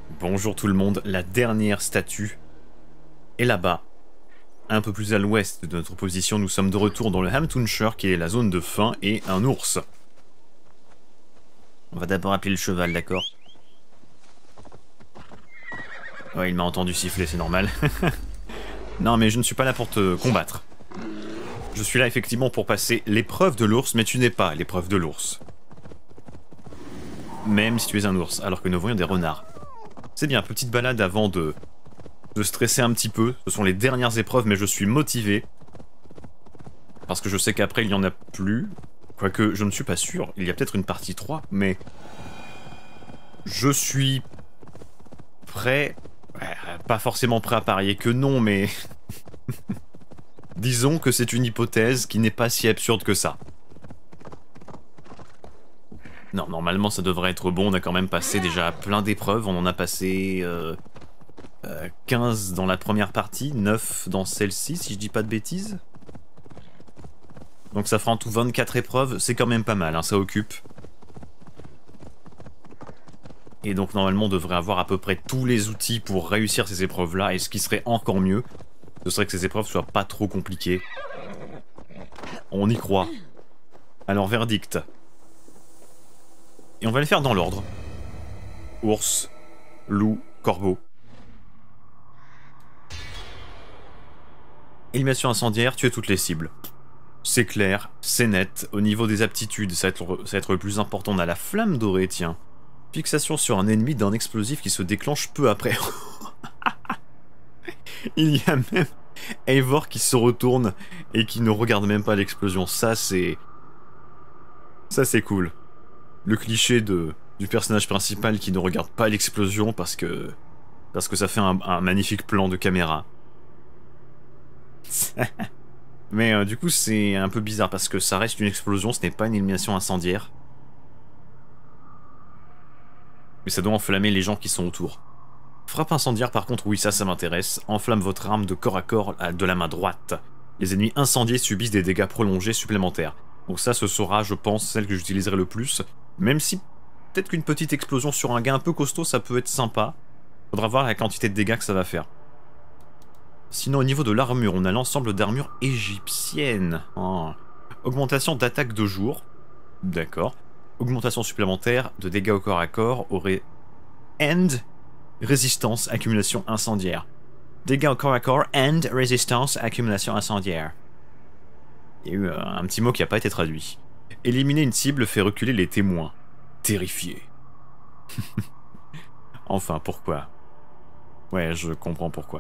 Bonjour tout le monde, la dernière statue est là-bas. Un peu plus à l'ouest de notre position, nous sommes de retour dans le Hamtunshire, qui est la zone de faim, et un ours. On va d'abord appeler le cheval, d'accord? Ouais, il m'a entendu siffler, c'est normal. Non, mais je ne suis pas là pour te combattre. Je suis là effectivement pour passer l'épreuve de l'ours, mais tu n'es pas l'épreuve de l'ours. Même si tu es un ours, alors que nous voyons des renards. C'est bien, petite balade avant de stresser un petit peu. Ce sont les dernières épreuves, mais je suis motivé. Parce que je sais qu'après, il n'y en a plus. Quoique, je ne suis pas sûr. Il y a peut-être une partie 3, mais... Je suis... prêt... Pas forcément prêt à parier que non, mais... Disons que c'est une hypothèse qui n'est pas si absurde que ça. Non, normalement ça devrait être bon, on a quand même passé déjà plein d'épreuves, on en a passé 15 dans la première partie, 9 dans celle-ci, si je dis pas de bêtises. Donc ça fera en tout 24 épreuves, c'est quand même pas mal, hein, ça occupe. Et donc normalement on devrait avoir à peu près tous les outils pour réussir ces épreuves-là, et ce qui serait encore mieux, ce serait que ces épreuves soient pas trop compliquées. On y croit. Alors verdict. Et on va les faire dans l'ordre. Ours, loup, corbeau. Élimination incendiaire, tuer toutes les cibles. C'est clair, c'est net. Au niveau des aptitudes, ça va être le plus important. On a la flamme dorée, tiens. Fixation sur un ennemi d'un explosif qui se déclenche peu après. Il y a même Eivor qui se retourne et qui ne regarde même pas l'explosion. Ça, c'est cool. Le cliché du personnage principal qui ne regarde pas l'explosion parce que ça fait un magnifique plan de caméra. Mais du coup c'est un peu bizarre parce que ça reste une explosion, ce n'est pas une élimination incendiaire. Mais ça doit enflammer les gens qui sont autour. Frappe incendiaire par contre, oui, ça m'intéresse. Enflamme votre arme de corps à corps de la main droite. Les ennemis incendiés subissent des dégâts prolongés supplémentaires. Donc ça, ce sera, je pense, celle que j'utiliserai le plus. Même si, peut-être qu'une petite explosion sur un gars un peu costaud, ça peut être sympa. Faudra voir la quantité de dégâts que ça va faire. Sinon, au niveau de l'armure, on a l'ensemble d'armure égyptienne. Oh. Augmentation d'attaque de jour. D'accord. Augmentation supplémentaire de dégâts au corps à corps aurait... And résistance, accumulation incendiaire. Dégâts au corps à corps and résistance, accumulation incendiaire. Il y a eu un petit mot qui n'a pas été traduit. Éliminer une cible fait reculer les témoins. Terrifié. Enfin, pourquoi? Ouais, je comprends pourquoi.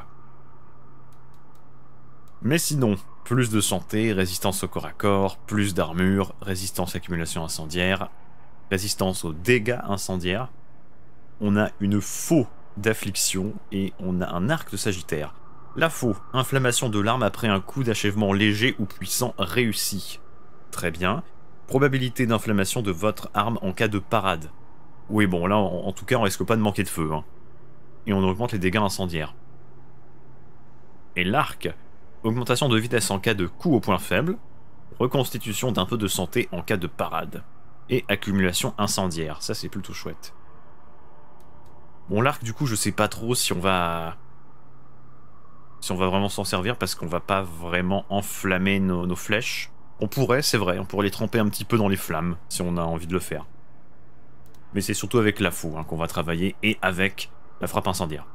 Mais sinon, plus de santé, résistance au corps à corps, plus d'armure, résistance à accumulation incendiaire, résistance aux dégâts incendiaires. On a une faux d'affliction et on a un arc de Sagittaire. La faux, inflammation de l'arme après un coup d'achèvement léger ou puissant réussi. Très bien. Probabilité d'inflammation de votre arme en cas de parade. Oui bon là en tout cas on risque pas de manquer de feu. Hein. Et on augmente les dégâts incendiaires. Et l'arc, augmentation de vitesse en cas de coup au point faible, reconstitution d'un peu de santé en cas de parade. Et accumulation incendiaire, ça c'est plutôt chouette. Bon l'arc du coup je sais pas trop si on va vraiment s'en servir parce qu'on va pas vraiment enflammer nos flèches. On pourrait, c'est vrai, on pourrait les tremper un petit peu dans les flammes si on a envie de le faire. Mais c'est surtout avec la faux hein, qu'on va travailler et avec la frappe incendiaire.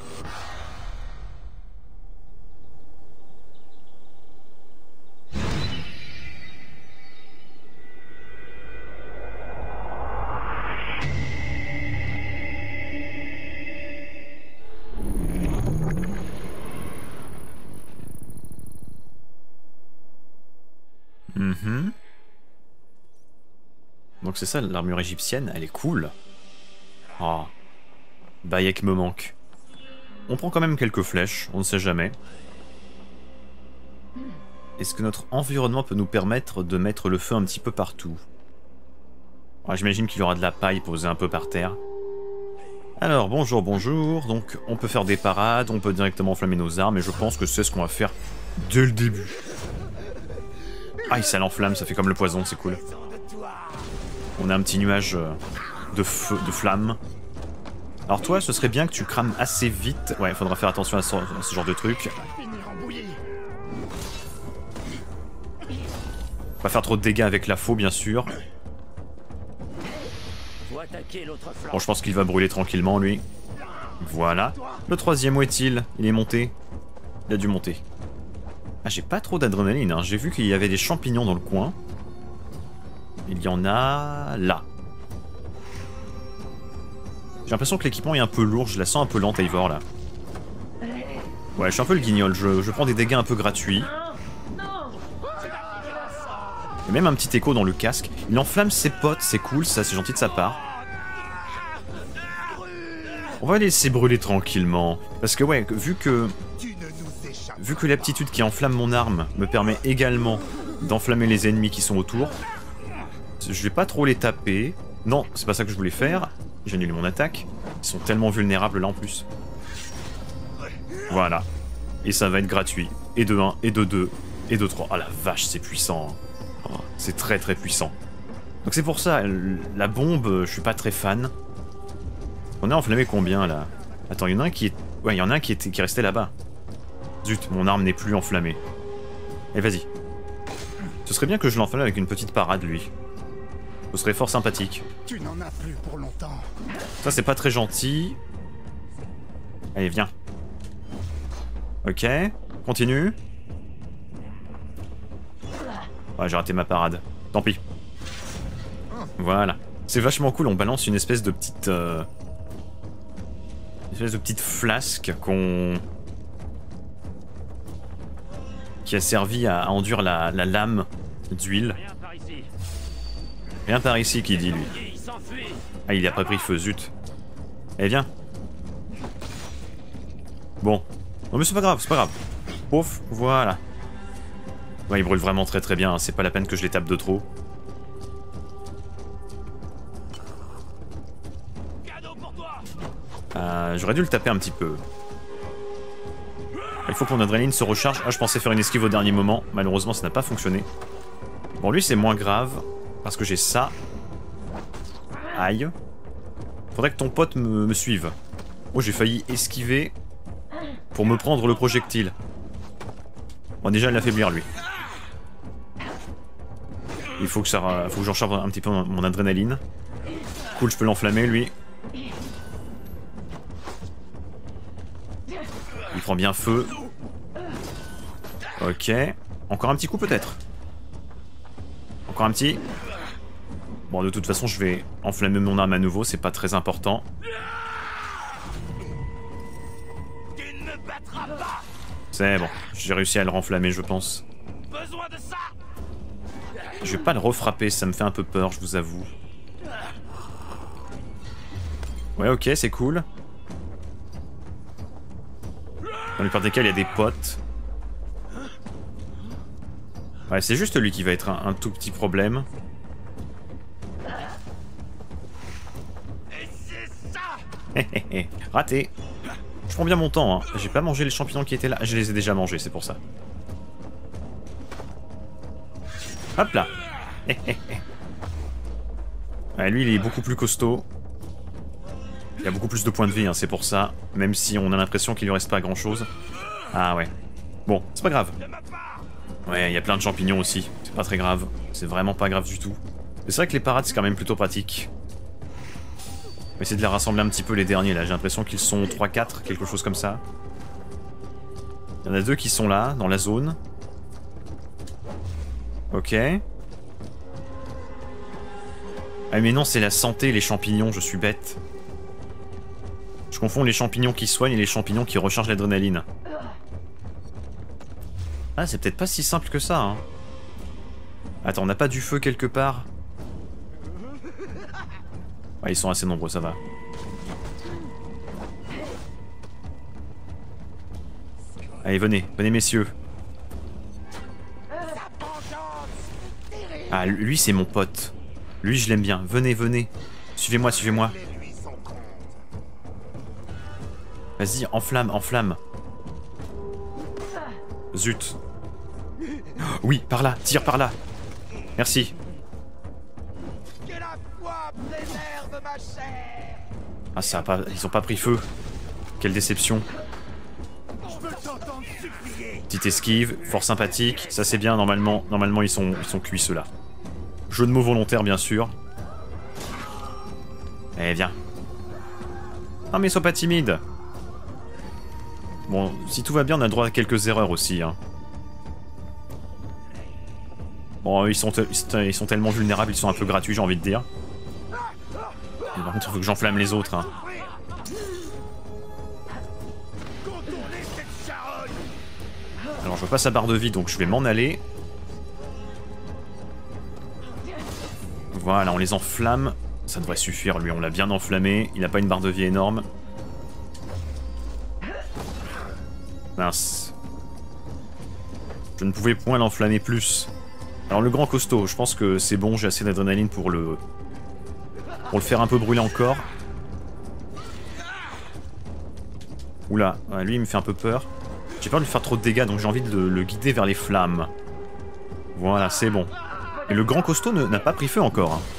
Donc c'est ça, l'armure égyptienne, elle est cool. Oh, Bayek me manque. On prend quand même quelques flèches, on ne sait jamais. Est-ce que notre environnement peut nous permettre de mettre le feu un petit peu partout? J'imagine qu'il y aura de la paille posée un peu par terre. Alors, bonjour, bonjour. Donc, on peut faire des parades, on peut directement enflammer nos armes, et je pense que c'est ce qu'on va faire dès le début. Ah, ça l'enflamme, ça fait comme le poison, c'est cool. On a un petit nuage de feu, de flammes. Alors toi, ce serait bien que tu crames assez vite. Ouais, il faudra faire attention à ce genre de truc. Pas faire trop de dégâts avec la faux, bien sûr. Bon, je pense qu'il va brûler tranquillement, lui. Voilà. Le troisième, où est-il? Il est monté. Il a dû monter. Ah, j'ai pas trop d'adrénaline, hein. J'ai vu qu'il y avait des champignons dans le coin. Il y en a... là. J'ai l'impression que l'équipement est un peu lourd, je la sens un peu lente, Eivor, là. Ouais, je suis un peu le guignol, je prends des dégâts un peu gratuits. Il y a même un petit écho dans le casque. Il enflamme ses potes, c'est cool, ça, c'est gentil de sa part. On va les laisser brûler tranquillement. Parce que ouais, vu que l'aptitude qui enflamme mon arme me permet également d'enflammer les ennemis qui sont autour, je vais pas trop les taper. Non, c'est pas ça que je voulais faire. J'ai annulé mon attaque. Ils sont tellement vulnérables là en plus. Voilà. Et ça va être gratuit. Et de 1, et de 2, et de 3. Ah la vache, c'est puissant. Oh, c'est très très puissant. Donc c'est pour ça, la bombe, je suis pas très fan. On a enflammé combien là? Attends, il y en a un qui est... Ouais, il y en a un qui est resté là-bas. Zut, mon arme n'est plus enflammée. Et vas-y. Ce serait bien que je l'enflamme avec une petite parade, lui. Ce serait fort sympathique. Tu n'en as plus pour longtemps. Ça, c'est pas très gentil. Allez, viens. Ok, continue. Ouais, j'ai raté ma parade. Tant pis. Voilà. C'est vachement cool, on balance une espèce de petite... flasque qui a servi à enduire la lame d'huile. Viens par ici, qui dit lui. Ah, il a pas pris feu, zut. Eh, viens. Bon. Non mais c'est pas grave, c'est pas grave. Pouf, voilà. Ouais, il brûle vraiment très très bien, hein. C'est pas la peine que je les tape de trop. J'aurais dû le taper un petit peu. Il faut que mon adrénaline se recharge. Ah, je pensais faire une esquive au dernier moment. Malheureusement, ça n'a pas fonctionné. Bon, lui, c'est moins grave. Parce que j'ai ça. Aïe. Faudrait que ton pote me suive. Oh, j'ai failli esquiver pour me prendre le projectile. Bon, déjà, l'affaiblir, lui. Il faut que j'en charge un petit peu mon adrénaline. Cool, je peux l'enflammer, lui. Il prend bien feu. Ok. Encore un petit coup, peut-être. Encore un petit. Bon, de toute façon, je vais enflammer mon arme à nouveau, c'est pas très important. C'est bon, j'ai réussi à le renflammer, je pense. Je vais pas le refrapper, ça me fait un peu peur, je vous avoue. Ouais, ok, c'est cool. Dans le plupart des cas, il y a des potes. Ouais, c'est juste lui qui va être un tout petit problème. Raté. Je prends bien mon temps, hein. J'ai pas mangé les champignons qui étaient là. Je les ai déjà mangés, c'est pour ça. Hop là. Ouais, lui, il est beaucoup plus costaud. Il a beaucoup plus de points de vie, hein, c'est pour ça. Même si on a l'impression qu'il lui reste pas grand chose. Ah ouais. Bon, c'est pas grave. Ouais, il y a plein de champignons aussi. C'est pas très grave. C'est vraiment pas grave du tout. Mais c'est vrai que les parades, c'est quand même plutôt pratique. On va essayer de les rassembler un petit peu, les derniers, là. J'ai l'impression qu'ils sont 3-4, quelque chose comme ça. Il y en a 2 qui sont là, dans la zone. Ok. Ah mais non, c'est la santé, les champignons, je suis bête. Je confonds les champignons qui soignent et les champignons qui rechargent l'adrénaline. Ah, c'est peut-être pas si simple que ça, hein. Attends, on n'a pas du feu quelque part? Ouais, ils sont assez nombreux, ça va. Allez, venez, venez messieurs. Ah, lui c'est mon pote. Lui je l'aime bien, venez, venez. Suivez-moi, suivez-moi. Vas-y, enflamme, enflamme. Zut. Oui, par là, tire par là. Merci. Ah, ça a pas... Ils ont pas pris feu. Quelle déception. Petite esquive, fort sympathique. Ça c'est bien, normalement ils sont cuits ceux-là. Jeu de mots volontaire, bien sûr. Eh, viens. Non mais sois pas timide. Bon, si tout va bien, on a le droit à quelques erreurs aussi, hein. Bon, ils sont tellement vulnérables, ils sont un peu gratuits, j'ai envie de dire. Mais par contre, il faut que j'enflamme les autres, hein. Alors, je vois pas sa barre de vie, donc je vais m'en aller. Voilà, on les enflamme. Ça devrait suffire, lui, on l'a bien enflammé. Il n'a pas une barre de vie énorme. Mince. Je ne pouvais point l'enflammer plus. Alors le grand costaud, je pense que c'est bon, j'ai assez d'adrénaline pour le faire un peu brûler encore. Oula, ouais, lui il me fait un peu peur. J'ai peur de lui faire trop de dégâts, donc j'ai envie de le guider vers les flammes. Voilà, c'est bon. Et le grand costaud n'a pas pris feu encore, hein.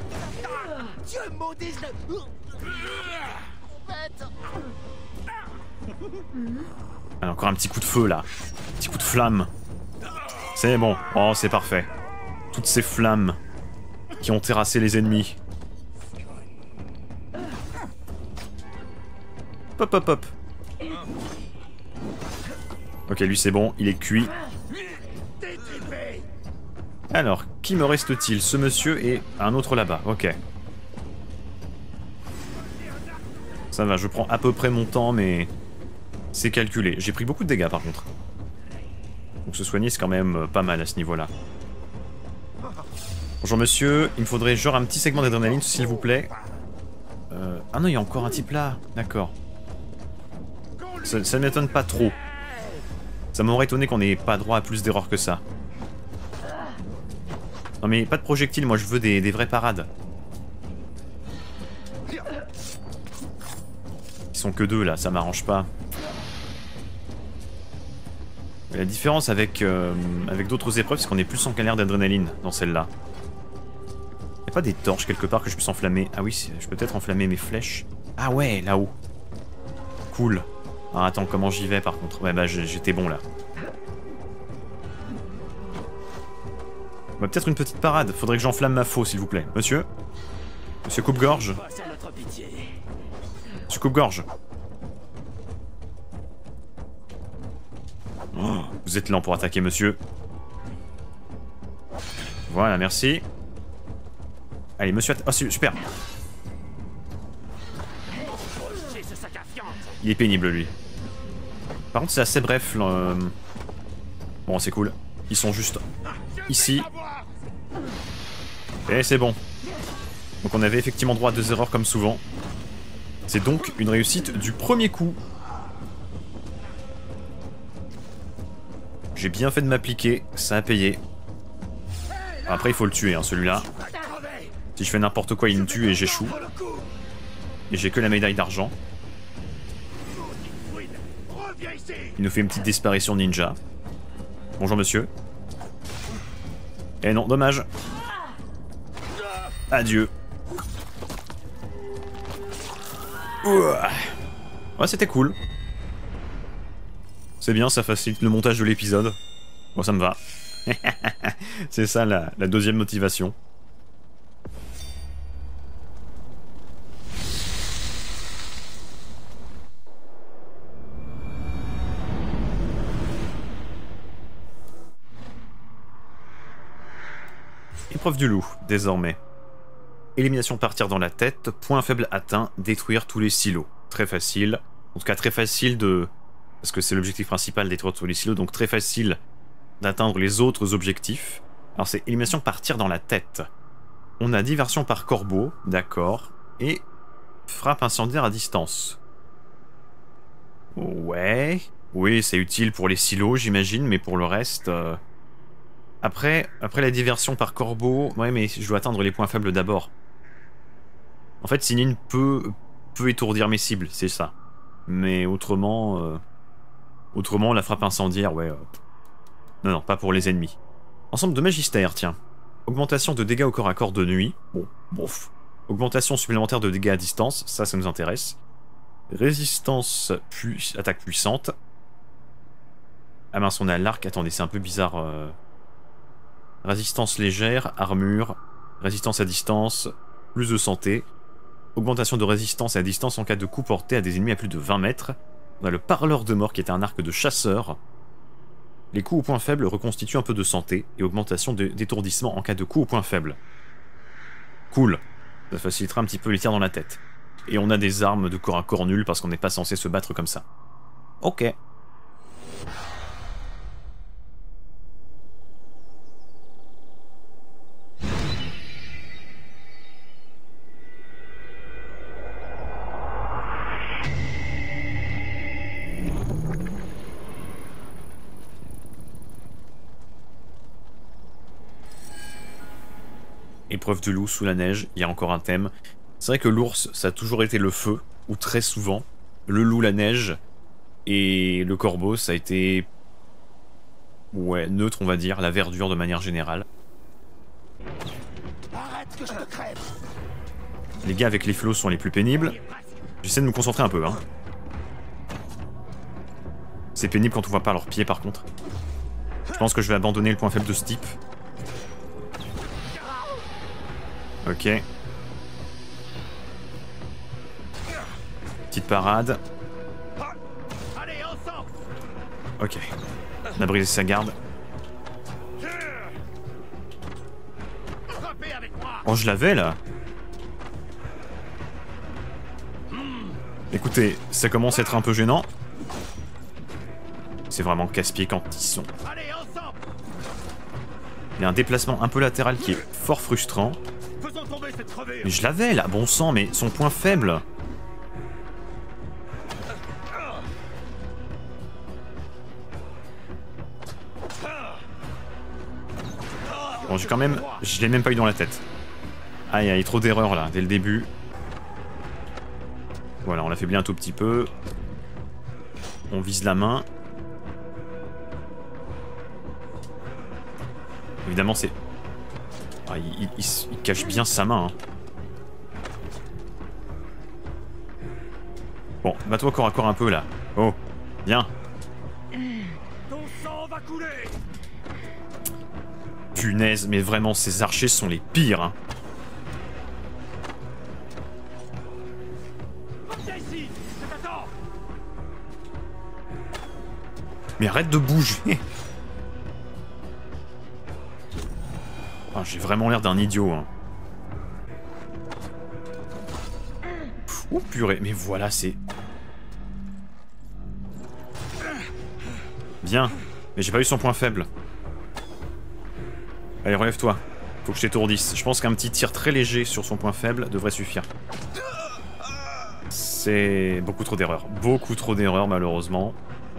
Alors, encore un petit coup de feu là. Petit coup de flamme. C'est bon. Oh, c'est parfait. Toutes ces flammes qui ont terrassé les ennemis. Hop, hop, hop. Ok, lui c'est bon, il est cuit. Alors, qui me reste-t-il? Ce monsieur et un autre là-bas. Ok. Ça va, je prends à peu près mon temps, mais c'est calculé. J'ai pris beaucoup de dégâts par contre. Donc se soigner, c'est quand même pas mal à ce niveau-là. Bonjour monsieur, il me faudrait genre un petit segment d'adrénaline, s'il vous plaît. Ah non, il y a encore un type là. D'accord. Ça ne m'étonne pas trop. Ça m'aurait étonné qu'on n'ait pas droit à plus d'erreurs que ça. Non mais pas de projectiles, moi je veux des vraies parades. Ils sont que deux là, ça m'arrange pas. La différence avec d'autres épreuves, c'est qu'on est plus en galère d'adrénaline dans celle-là. Y'a pas des torches quelque part que je puisse enflammer? Ah oui, je peux peut-être enflammer mes flèches. Ah ouais, là-haut. Cool. Alors attends, comment j'y vais par contre? Ouais bah j'étais bon là. Bah, peut-être une petite parade. Faudrait que j'enflamme ma faux, s'il vous plaît. Monsieur? Monsieur coupe-gorge? Monsieur coupe-gorge? Oh, vous êtes lent pour attaquer, monsieur. Voilà, merci. Allez, monsieur... Oh, super. Il est pénible, lui. Par contre, c'est assez bref. Bon, c'est cool. Ils sont juste ici. Et c'est bon. Donc on avait effectivement droit à 2 erreurs comme souvent. C'est donc une réussite du premier coup. J'ai bien fait de m'appliquer, ça a payé. Après il faut le tuer, hein, celui-là. Si je fais n'importe quoi, il me tue et j'échoue. Et j'ai que la médaille d'argent. Il nous fait une petite disparition ninja. Bonjour monsieur. Eh non, dommage. Adieu. Ouais, c'était cool. C'est bien, ça facilite le montage de l'épisode. Bon, ça me va. C'est ça la deuxième motivation. Épreuve du loup, désormais. Élimination partir dans la tête, point faible atteint, détruire tous les silos. Très facile. En tout cas, très facile de... Parce que c'est l'objectif principal, détruire tous les silos, donc très facile d'atteindre les autres objectifs. Alors c'est élimination partir dans la tête. On a diversion par corbeau, d'accord. Et frappe incendiaire à distance. Ouais. Oui, c'est utile pour les silos, j'imagine, mais pour le reste... Après la diversion par corbeau... Ouais, mais je dois atteindre les points faibles d'abord. En fait, Sinine peut étourdir mes cibles, c'est ça. Mais autrement... Autrement, la frappe incendiaire, ouais... Non, pas pour les ennemis. Ensemble de magistère, tiens. Augmentation de dégâts au corps à corps de nuit. Bon, bof. Augmentation supplémentaire de dégâts à distance, ça nous intéresse. Résistance, attaque puissante. Ah mince, on a l'arc, attendez, c'est un peu bizarre. Résistance légère, armure, résistance à distance, plus de santé. Augmentation de résistance à distance en cas de coup porté à des ennemis à plus de 20 mètres. On a le parleur de mort qui est un arc de chasseur. Les coups au point faible reconstituent un peu de santé et augmentation d'étourdissement en cas de coup au point faible. Cool. Ça facilitera un petit peu les tirs dans la tête. Et on a des armes de corps à corps nulles parce qu'on n'est pas censé se battre comme ça. Ok. Épreuve de loup sous la neige, il y a encore un thème. C'est vrai que l'ours, ça a toujours été le feu, ou très souvent. Le loup, la neige, et le corbeau, ça a été... ouais, neutre, on va dire, la verdure de manière générale. Arrête que je te crève. Les gars avec les flots sont les plus pénibles. J'essaie de me concentrer un peu, hein. C'est pénible quand on voit pas leurs pieds, par contre. Je pense que je vais abandonner le point faible de ce type. Ok. Petite parade. Ok. On a brisé sa garde. Oh, je l'avais là. Écoutez, ça commence à être un peu gênant. C'est vraiment casse-pied quand ils sont. Il y a un déplacement un peu latéral qui est fort frustrant. Mais je l'avais là, bon sang, mais son point faible. Bon, j'ai quand même... je l'ai même pas eu dans la tête. Aïe, aïe, trop d'erreurs là, dès le début. Voilà, on l'affaiblit un tout petit peu. On vise la main. Évidemment, c'est... ah, il cache bien sa main. Hein. Bon, bats-toi corps à corps un peu là. Oh, viens. Ton sang va couler. Punaise, mais vraiment, ces archers sont les pires. Hein. Mais arrête de bouger. Oh, j'ai vraiment l'air d'un idiot. Hein. Oh purée, mais voilà, c'est... bien. Mais j'ai pas eu son point faible. Allez, relève-toi. Faut que je t'étourdisse. Je pense qu'un petit tir très léger sur son point faible devrait suffire. C'est beaucoup trop d'erreurs. Beaucoup trop d'erreurs, malheureusement.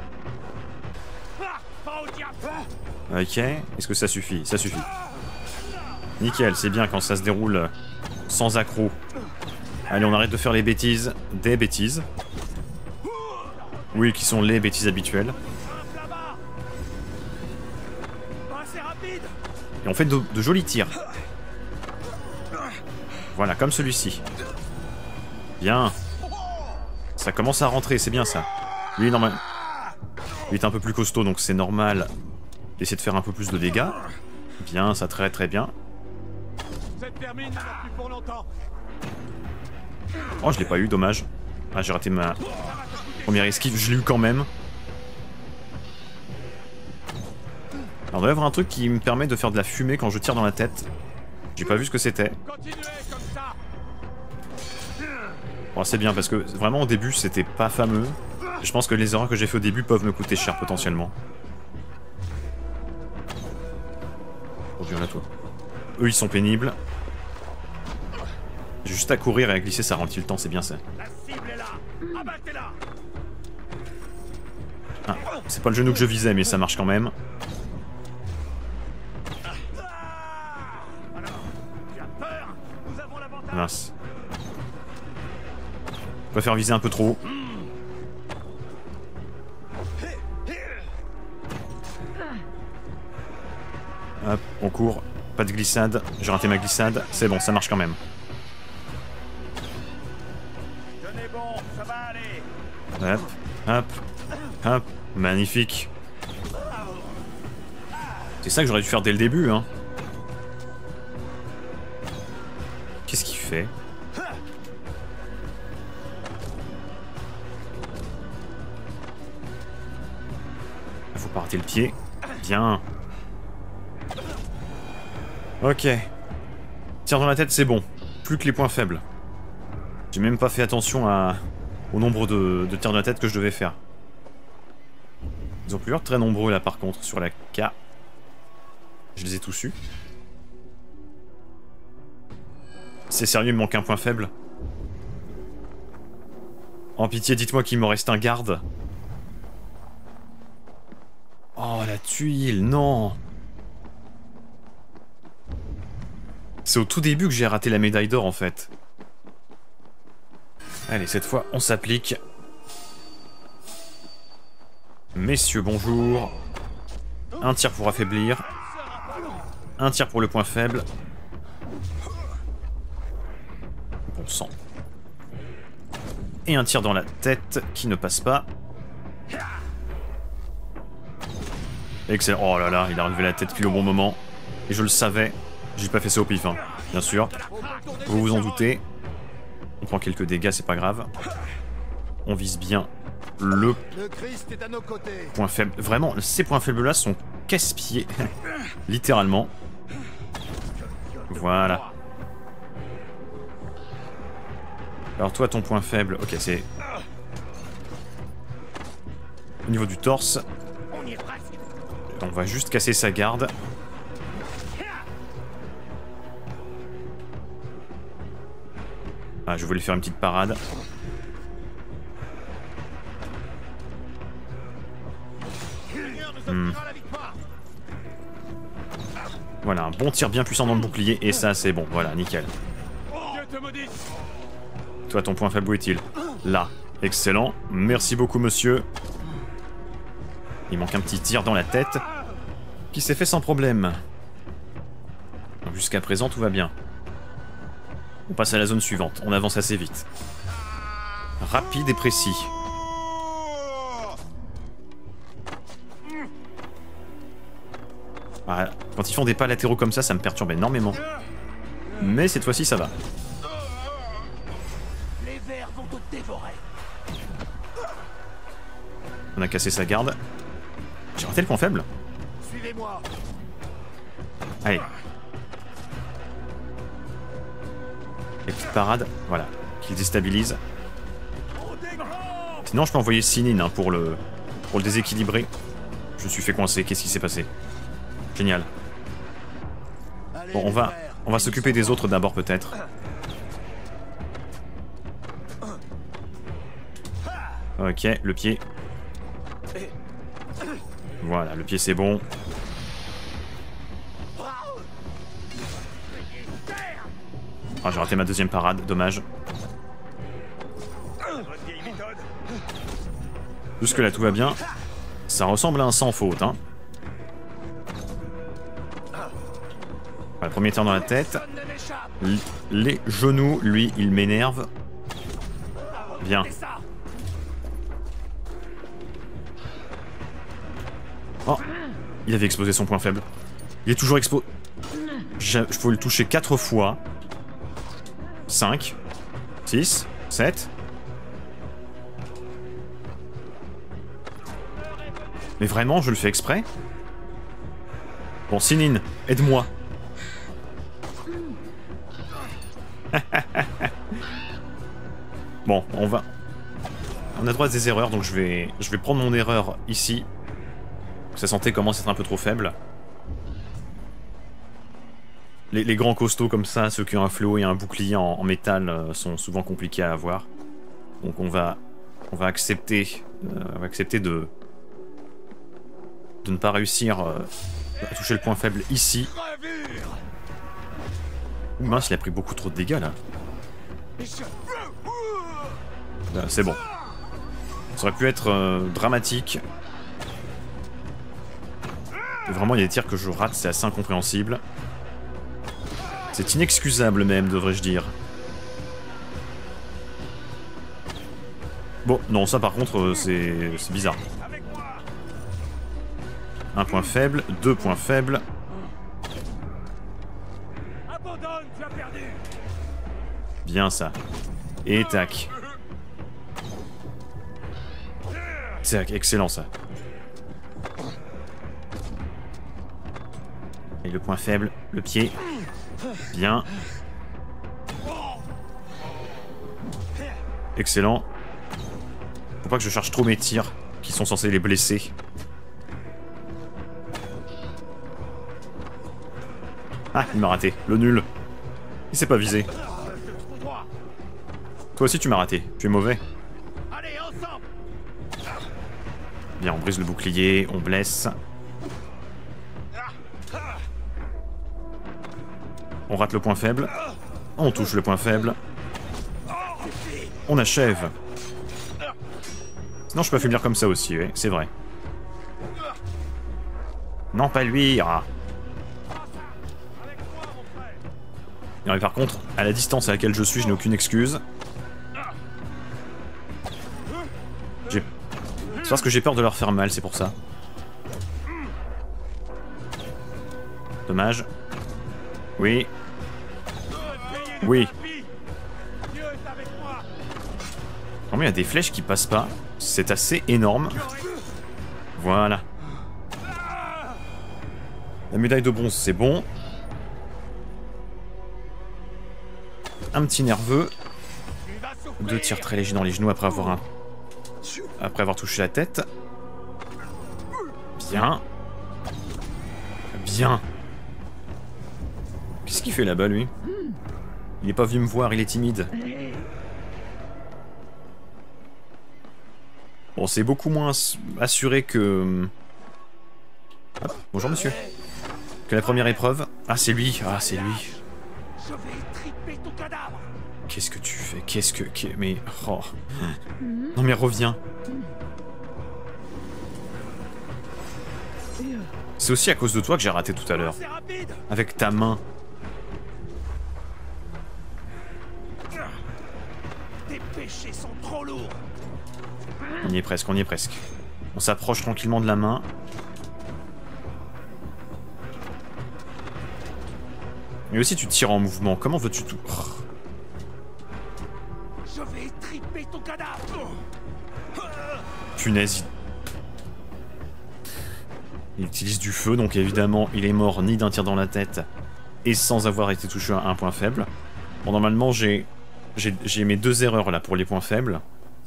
Ok, est-ce que ça suffit? Ça suffit. Nickel, c'est bien quand ça se déroule sans accroc. Allez, on arrête de faire les bêtises. Des bêtises. Oui, qui sont les bêtises habituelles. Et on fait de jolis tirs. Voilà, comme celui-ci. Bien. Ça commence à rentrer, c'est bien ça. Lui, normal. Il est un peu plus costaud, donc c'est normal d'essayer de faire un peu plus de dégâts. Bien, ça très très bien. Oh, je l'ai pas eu, dommage. Ah, j'ai raté ma première esquive, je l'ai eu quand même. Alors, il doit y avoir un truc qui me permet de faire de la fumée quand je tire dans la tête. J'ai pas vu ce que c'était. Bon, c'est bien parce que vraiment au début c'était pas fameux. Je pense que les erreurs que j'ai fait au début peuvent me coûter cher potentiellement. Oh, viens là toi. Eux ils sont pénibles. J'ai juste à courir et à glisser, ça ralentit le temps, c'est bien ça. Ah, c'est pas le genou que je visais mais ça marche quand même. Mince. Je préfère viser un peu trop haut. Hop, on court. Pas de glissade. J'ai raté ma glissade. C'est bon, ça marche quand même. Allez. Hop, hop, hop. Magnifique. C'est ça que j'aurais dû faire dès le début, hein. Qu'est-ce qu'il fait? Faut pas rater le pied. Bien. Ok. Tir dans la tête, c'est bon. Plus que les points faibles. J'ai même pas fait attention au nombre de tirs dans la tête que je devais faire. Ils ont plus l'air très nombreux là par contre sur la K. Je les ai tous eus. C'est sérieux, il me manque un point faible. En pitié, dites-moi qu'il me reste un garde. Oh, la tuile, non. C'est au tout début que j'ai raté la médaille d'or, en fait. Allez, cette fois, on s'applique. Messieurs, bonjour. Un tir pour affaiblir. Un tir pour le point faible. Bon sang. Et un tir dans la tête qui ne passe pas. Excellent. Oh là là, il a relevé la tête pile au bon moment. Et je le savais. J'ai pas fait ça au pif, hein. Bien sûr. Vous vous en doutez. On prend quelques dégâts, c'est pas grave. On vise bien le Christ est à nos côtés. point faible. Vraiment, ces points faibles là sont casse-pieds. Littéralement. Voilà. Alors toi, ton point faible, ok, c'est au niveau du torse. On y est presque. On va juste casser sa garde. Ah, je voulais faire une petite parade. Voilà, un bon tir bien puissant dans le bouclier, et ça c'est bon, voilà, nickel. Dieu te maudisse. Toi, ton point faible, où est-il? Là. Excellent. Merci beaucoup, monsieur. Il manque un petit tir dans la tête, qui s'est fait sans problème. Jusqu'à présent, tout va bien. On passe à la zone suivante. On avance assez vite. Rapide et précis. Voilà. Quand ils font des pas latéraux comme ça me perturbe énormément. Mais cette fois-ci, ça va. Les vers vont te dévorer. On a cassé sa garde. J'ai raté le point faible. Suivez-moi. Allez. Les petites parades, voilà, qu'il déstabilise. Sinon, je peux envoyer Sinin, hein, pour le déséquilibrer. Je me suis fait coincer, qu'est-ce qui s'est passé? Génial. Bon, on va s'occuper des autres d'abord, peut-être. Ok, le pied. Voilà, le pied c'est bon. Ah, j'ai raté ma deuxième parade, dommage. Jusque là tout va bien. Ça ressemble à un sans faute, hein. Voilà, premier tir dans la tête. Les genoux, lui, il m'énerve. Bien. Oh, il avait explosé son point faible. Il est toujours explosé. Je peux le toucher 4 fois. 5, 6, 7. Mais vraiment, je le fais exprès? Bon, Sinin, aide-moi. Bon, on a droit à des erreurs, donc je vais prendre mon erreur ici. Sa santé commence à être un peu trop faible. Les grands costauds comme ça, ceux qui ont un fléau et un bouclier en métal, sont souvent compliqués à avoir. Donc on va accepter, de ne pas réussir à toucher le point faible ici. Ouh mince, il a pris beaucoup trop de dégâts là. C'est bon. Ça aurait pu être dramatique. Et vraiment, il y a des tirs que je rate, c'est assez incompréhensible. C'est inexcusable même, devrais-je dire. Bon, non, ça par contre, c'est bizarre. Avec moi. Un point faible, 2 points faibles. Abandonne, tu as perdu. Bien ça. Et tac. Tac, excellent ça. Et le point faible, le pied. Bien. Excellent. Faut pas que je charge trop mes tirs, qui sont censés les blesser. Ah, il m'a raté. Le nul. Il s'est pas visé. Tout droit. Toi aussi tu m'as raté. Tu es mauvais. Allez, ensemble. Bien, on brise le bouclier, on blesse. On rate le point faible. On touche le point faible. On achève. Sinon je peux affaiblir comme ça aussi, ouais, c'est vrai. Non, pas lui. Ah. Non, mais par contre, à la distance à laquelle je suis, je n'ai aucune excuse. C'est parce que j'ai peur de leur faire mal, c'est pour ça. Dommage. Oui. Oui. Dieu est avec moi. Vraiment, il y a des flèches qui passent pas. C'est assez énorme. Voilà. La médaille de bronze, c'est bon. Un petit nerveux. Tu vas souffrir. 2 tirs très légers dans les genoux après avoir touché la tête. Bien. Bien. Qu'est-ce qu'il fait là-bas, lui? Il est pas venu me voir, il est timide. Bon, c'est beaucoup moins assuré que... Hop, bonjour, monsieur. Que la première épreuve. Ah, c'est lui. Ah, c'est lui. Je vais triper ton cadavre. Qu'est-ce que tu fais? Mais... Oh. Non, mais reviens. C'est aussi à cause de toi que j'ai raté tout à l'heure. C'est rapide. Avec ta main. Tes péchés sont trop lourds. On y est presque, on y est presque. On s'approche tranquillement de la main. Mais aussi tu tires en mouvement. Comment veux-tu tout... Oh. Je vais triper ton cadavre. Punaise. Il utilise du feu, donc évidemment il est mort ni d'un tir dans la tête et sans avoir été touché à un point faible. Bon, normalement j'ai mes 2 erreurs là pour les points faibles.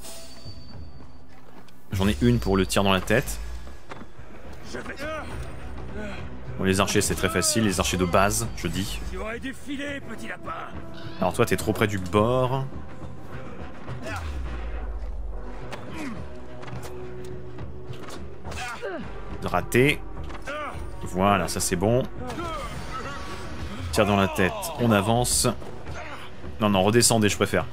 J'en ai une pour le tir dans la tête. Je vais... Bon, les archers c'est très facile, les archers de base, je dis. Tu aurais dû filer, petit lapin. Alors toi t'es trop près du bord. Raté. Voilà, ça c'est bon. Tire dans la tête, on avance. Non, non, redescendez, je préfère.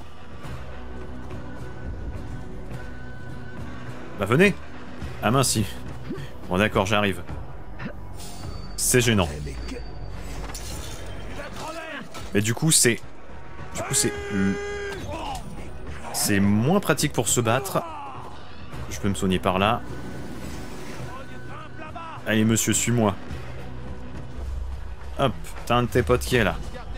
Bah venez. Ah mince, si. Bon d'accord, j'arrive. C'est gênant. Mais du coup, c'est... C'est moins pratique pour se battre. Je peux me soigner par là. Allez monsieur, suis-moi. Hop, t'as un de tes potes qui est là.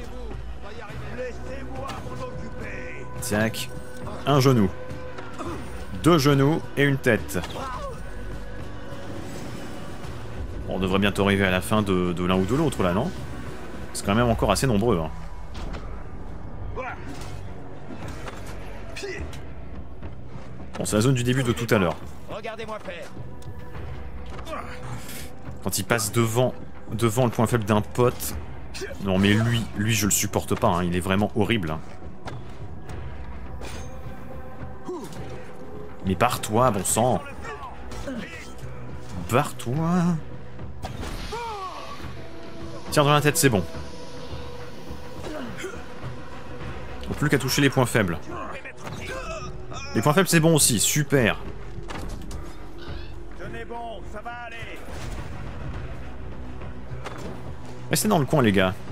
Tac. Un genou. 2 genoux et une tête. Bon, on devrait bientôt arriver à la fin de l'un ou de l'autre là, non? C'est quand même encore assez nombreux. Hein. Bon, c'est la zone du début de tout à l'heure. Regardez-moi faire. Quand il passe devant le point faible d'un pote. Non mais lui je le supporte pas, hein, il est vraiment horrible. Hein. Mais barre-toi, bon sang. Barre-toi. Tire dans la tête, c'est bon. Faut plus qu'à toucher les points faibles. Les points faibles c'est bon aussi, super. Tenez bon, ça va aller. Restez dans le coin les gars.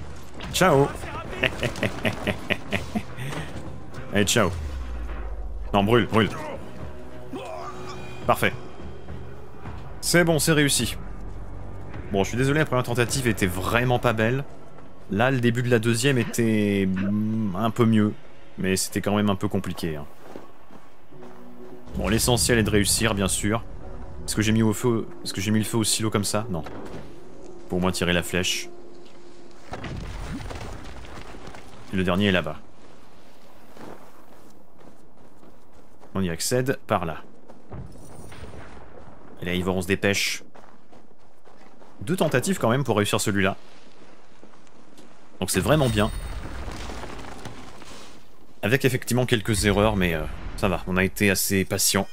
Ciao. Allez, ciao. Non, brûle, brûle. Parfait. C'est bon, c'est réussi. Bon, je suis désolé, la première tentative était vraiment pas belle. Là, le début de la deuxième était un peu mieux. Mais c'était quand même un peu compliqué. Hein. Bon, l'essentiel est de réussir, bien sûr. Est-ce que j'ai mis au feu... Est-ce que j'ai mis le feu au silo comme ça? Non. Faut au moins tirer la flèche. Et le dernier est là-bas. On y accède par là. Et là, Ivor, on se dépêche. 2 tentatives quand même pour réussir celui-là. Donc c'est vraiment bien. Avec effectivement quelques erreurs, mais ça va, on a été assez patient.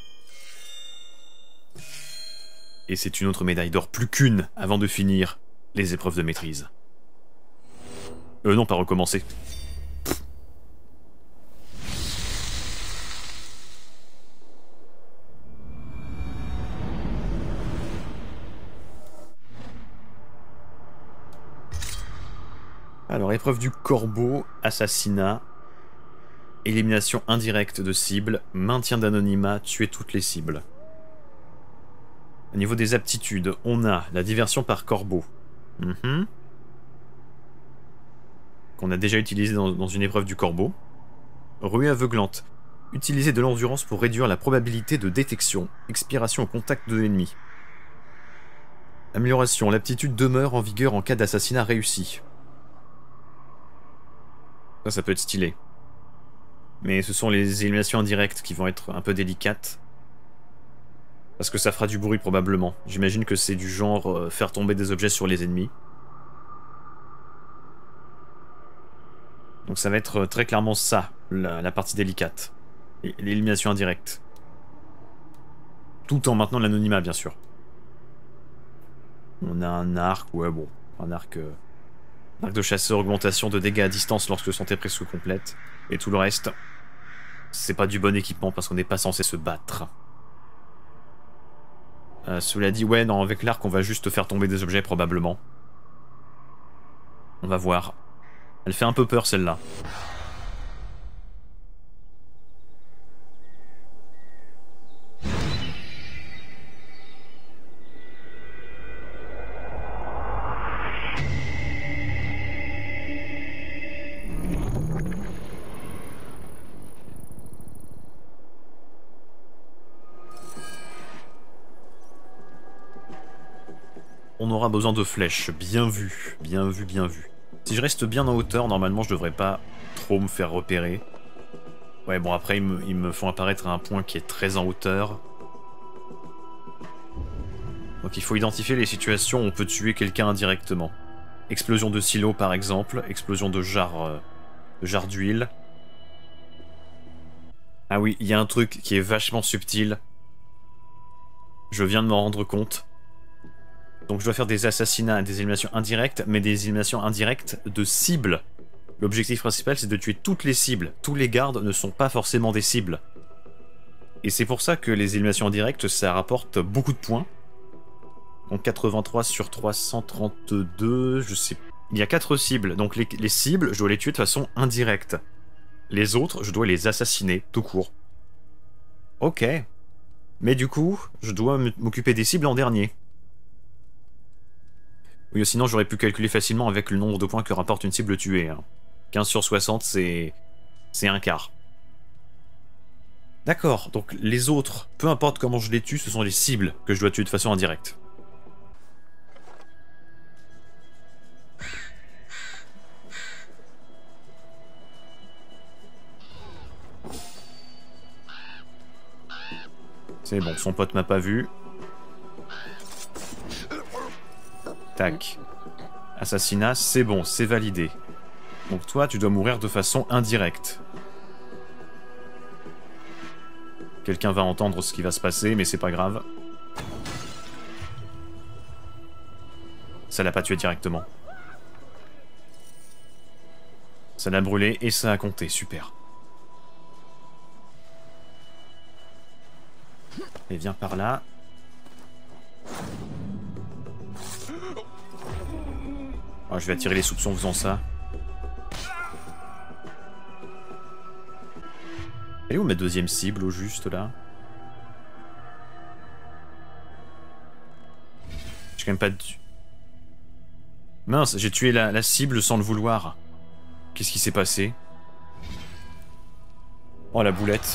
Et c'est une autre médaille d'or, plus qu'une, avant de finir les épreuves de maîtrise. Non, pas recommencer. Alors, épreuve du corbeau, assassinat, élimination indirecte de cibles, maintien d'anonymat, tuer toutes les cibles. Au niveau des aptitudes, on a la diversion par corbeau. Qu'on a déjà utilisé dans une épreuve du corbeau. Ruée aveuglante. Utiliser de l'endurance pour réduire la probabilité de détection. Expiration au contact de l'ennemi. Amélioration. L'aptitude demeure en vigueur en cas d'assassinat réussi. Ça peut être stylé. Mais ce sont les éliminations indirectes qui vont être un peu délicates. Parce que ça fera du bruit probablement. J'imagine que c'est du genre faire tomber des objets sur les ennemis. Donc ça va être très clairement ça, la partie délicate. L'élimination indirecte. Tout en maintenant l'anonymat, bien sûr. On a un arc, ouais bon, un arc de chasseur, augmentation de dégâts à distance lorsque santé presque complète. Et tout le reste, c'est pas du bon équipement parce qu'on n'est pas censé se battre. Cela dit, ouais, non, avec l'arc, on va juste faire tomber des objets, probablement. On va voir. Elle fait un peu peur, celle-là. On aura besoin de flèches, bien vu, bien vu, bien vu. Si je reste bien en hauteur, normalement je devrais pas trop me faire repérer. Ouais bon après ils me font apparaître à un point qui est très en hauteur. Donc il faut identifier les situations où on peut tuer quelqu'un indirectement. Explosion de silo par exemple, explosion de jarre d'huile. Ah oui, il y a un truc qui est vachement subtil. Je viens de m'en rendre compte. Donc je dois faire des assassinats, des éliminations indirectes, mais des éliminations indirectes de cibles. L'objectif principal, c'est de tuer toutes les cibles. Tous les gardes ne sont pas forcément des cibles. Et c'est pour ça que les éliminations indirectes, ça rapporte beaucoup de points. Donc 83 sur 332, je sais... Il y a 4 cibles, donc les cibles, je dois les tuer de façon indirecte. Les autres, je dois les assassiner, tout court. Ok. Mais du coup, je dois m'occuper des cibles en dernier. Oui, sinon j'aurais pu calculer facilement avec le nombre de points que rapporte une cible tuée. Hein. 15 sur 60, c'est un quart. D'accord, donc les autres, peu importe comment je les tue, ce sont les cibles que je dois tuer de façon indirecte. C'est bon, son pote m'a pas vu. Tac. Assassinat, c'est bon, c'est validé. Donc toi, tu dois mourir de façon indirecte. Quelqu'un va entendre ce qui va se passer, mais c'est pas grave. Ça l'a pas tué directement. Ça l'a brûlé et ça a compté, super. Et viens par là. Oh, je vais attirer les soupçons en faisant ça. Elle est où ma deuxième cible au juste là? J'ai quand même pas de... Mince, j'ai tué la cible sans le vouloir. Qu'est-ce qui s'est passé? Oh la boulette.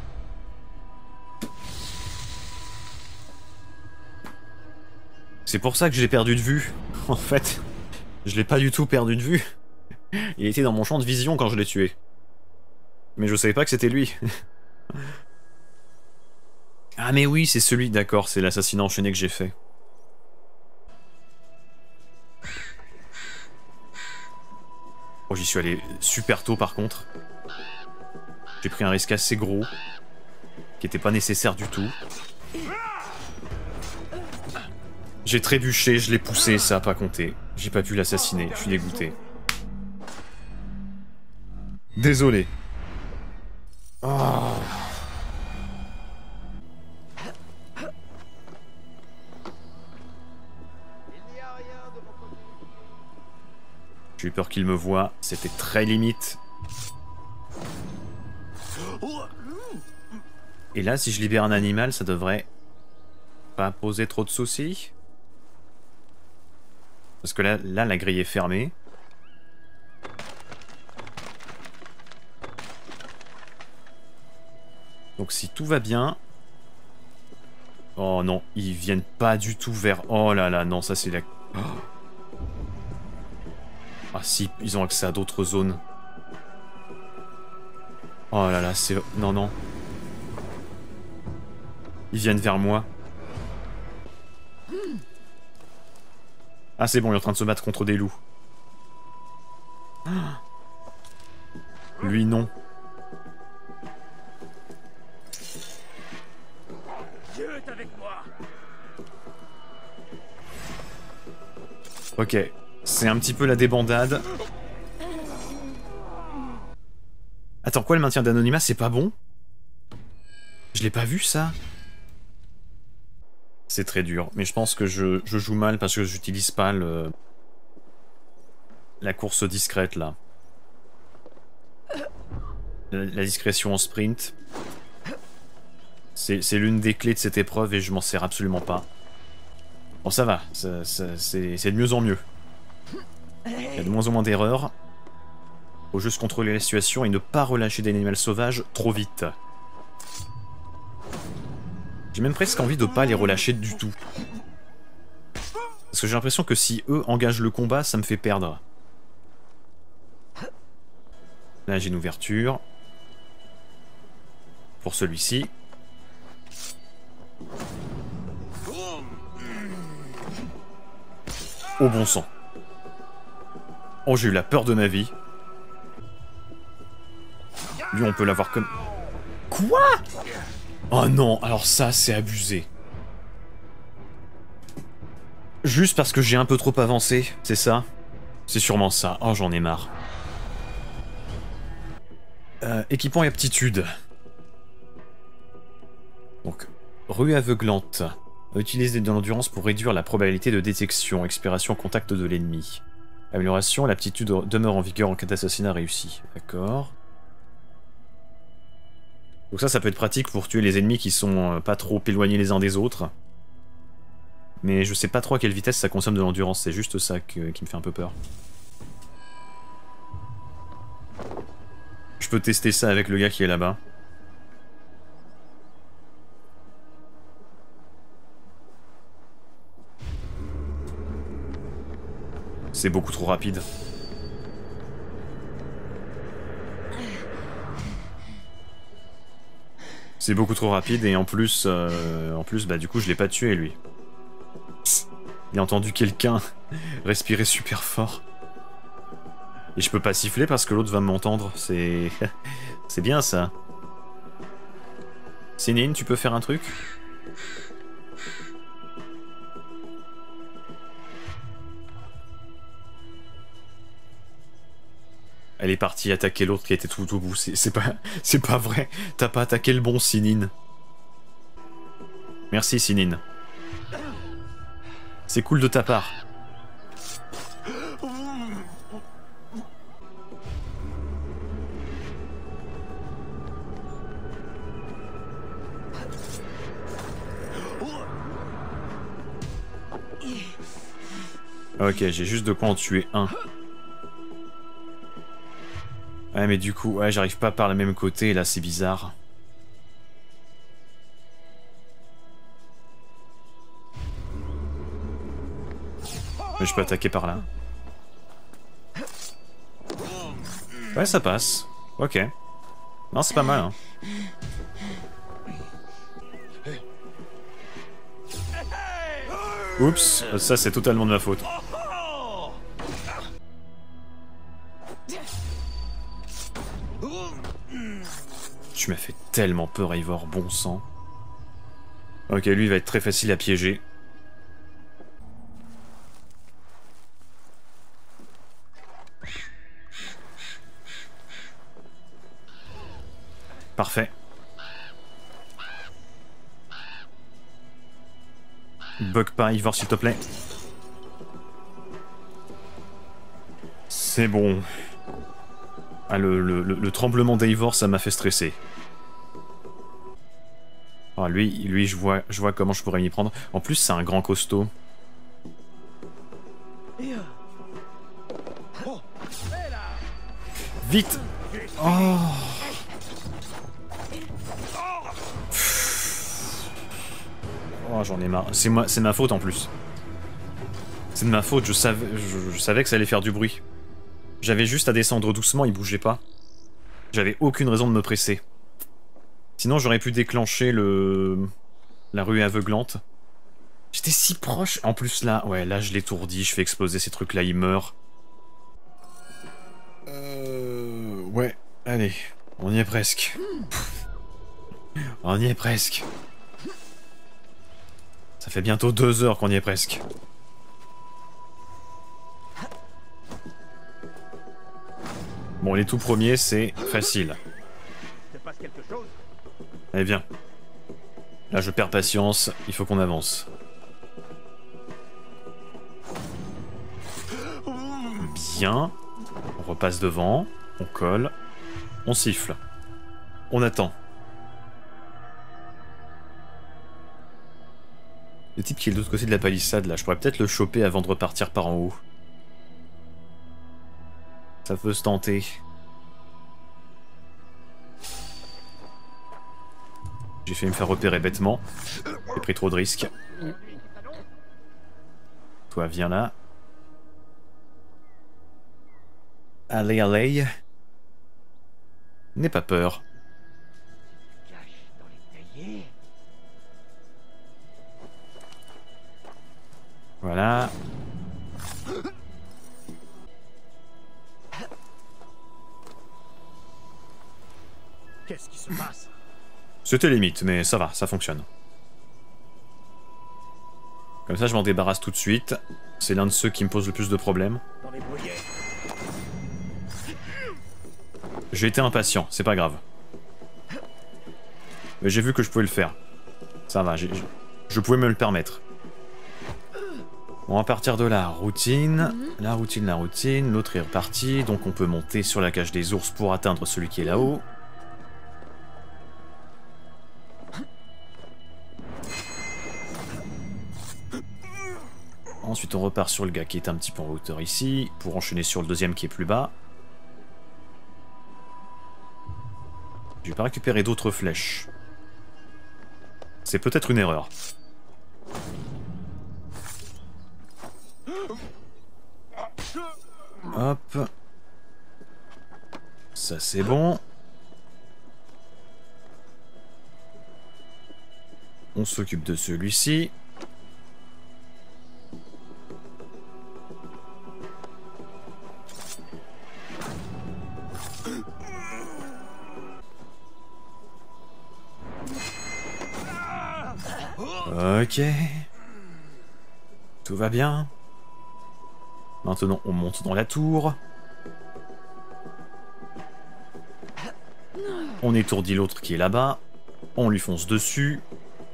C'est pour ça que je l'ai perdu de vue. En fait, je l'ai pas du tout perdu de vue. Il était dans mon champ de vision quand je l'ai tué. Mais je savais pas que c'était lui. Ah mais oui, c'est celui, d'accord, c'est l'assassinat enchaîné que j'ai fait. Oh, j'y suis allé super tôt par contre. J'ai pris un risque assez gros, qui était pas nécessaire du tout. J'ai trébuché, je l'ai poussé, ça a pas compté. J'ai pas pu l'assassiner, je suis dégoûté. Désolé. Oh. J'ai eu peur qu'il me voie, c'était très limite. Et là, si je libère un animal, ça devrait pas poser trop de soucis. Parce que là, la grille est fermée. Donc si tout va bien... Oh non, ils viennent pas du tout vers... Oh là là, non, ça c'est la... Oh. Ah si, ils ont accès à d'autres zones. Oh là là, c'est... Non, non. Ils viennent vers moi. Ah c'est bon, il est en train de se battre contre des loups. Lui non. Dieu est avec moi. Ok, c'est un petit peu la débandade. Attends, quoi le maintien d'anonymat, c'est pas bon? Je l'ai pas vu ça? C'est très dur, mais je pense que je joue mal parce que j'utilise pas la course discrète là. La discrétion en sprint. C'est l'une des clés de cette épreuve et je m'en sers absolument pas. Bon ça va, c'est de mieux en mieux. Il y a de moins en moins d'erreurs. Faut juste contrôler la situation et ne pas relâcher des animaux sauvages trop vite. J'ai même presque envie de pas les relâcher du tout. Parce que j'ai l'impression que si eux engagent le combat, ça me fait perdre. Là j'ai une ouverture. Pour celui-ci. Au bon sang. Oh, j'ai eu la peur de ma vie. Lui, on peut l'avoir comme... Quoi? Oh non, alors ça, c'est abusé. Juste parce que j'ai un peu trop avancé, c'est ça? C'est sûrement ça. Oh, j'en ai marre. Équipement et aptitude. Donc, rue aveuglante. Utiliser de l'endurance pour réduire la probabilité de détection, expiration, contact de l'ennemi. Amélioration, l'aptitude demeure en vigueur en cas d'assassinat réussi. D'accord. Donc ça peut être pratique pour tuer les ennemis qui sont pas trop éloignés les uns des autres. Mais je sais pas trop à quelle vitesse ça consomme de l'endurance, c'est juste ça qui me fait un peu peur. Je peux tester ça avec le gars qui est là-bas. C'est beaucoup trop rapide. C'est beaucoup trop rapide et en plus bah du coup je l'ai pas tué lui. Il a entendu quelqu'un respirer super fort. Et je peux pas siffler parce que l'autre va m'entendre. C'est... C'est bien ça. Céline, tu peux faire un truc? Elle est partie attaquer l'autre qui était tout au bout. C'est pas vrai. T'as pas attaqué le bon, Sinine. Merci, Sinine. C'est cool de ta part. Ok, j'ai juste de quoi en tuer un. Ouais, mais du coup, ouais, j'arrive pas par le même côté, là, c'est bizarre. Mais je peux attaquer par là. Ouais, ça passe. Ok. Non, c'est pas mal, hein. Oups, ça c'est totalement de ma faute. Tu m'as fait tellement peur, Eivor, bon sang. Ok, lui il va être très facile à piéger. Parfait. Bug pas, Eivor, s'il te plaît. C'est bon. Ah, le tremblement d'Eivor, ça m'a fait stresser. Ah, lui je vois comment je pourrais m'y prendre. En plus, c'est un grand costaud. Vite! Oh! Oh, j'en ai marre. C'est ma faute en plus. C'est de ma faute, je savais que ça allait faire du bruit. J'avais juste à descendre doucement, il bougeait pas. J'avais aucune raison de me presser. Sinon j'aurais pu déclencher la rue aveuglante. J'étais si proche. En plus là, ouais, là je l'étourdis, je fais exploser ces trucs là, il meurt. Ouais, allez, on y est presque. On y est presque. Ça fait bientôt 2 heures qu'on y est presque. Bon, les tout premiers, c'est facile. Allez, viens. Là, je perds patience, il faut qu'on avance. Bien. On repasse devant, on colle, on siffle. On attend. Le type qui est de l'autre côté de la palissade, là, je pourrais peut-être le choper avant de repartir par en haut. Ça peut se tenter. J'ai fait me faire repérer bêtement. J'ai pris trop de risques. Toi, viens là. Allez, allez. N'aie pas peur. Voilà. Qu'est-ce qui se passe? C'était limite, mais ça va, ça fonctionne. Comme ça, je m'en débarrasse tout de suite. C'est l'un de ceux qui me pose le plus de problèmes. J'ai été impatient, c'est pas grave. Mais j'ai vu que je pouvais le faire. Ça va, je pouvais me le permettre. Bon, à partir de là, routine. La routine. L'autre est reparti, donc on peut monter sur la cage des ours pour atteindre celui qui est là-haut. Ensuite, on repart sur le gars qui est un petit peu en hauteur ici, pour enchaîner sur le deuxième qui est plus bas. Je vais pas récupérer d'autres flèches. C'est peut-être une erreur. Hop. Ça c'est bon. On s'occupe de celui-ci. Ok. Tout va bien. Maintenant, on monte dans la tour. On étourdit l'autre qui est là-bas. On lui fonce dessus.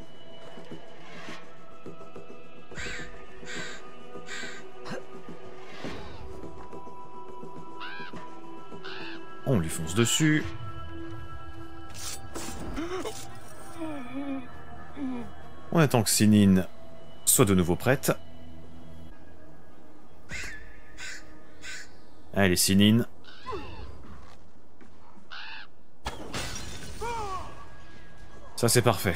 On lui fonce dessus. On attend que Sinine soit de nouveau prête. Allez, Sinine. Ça, c'est parfait.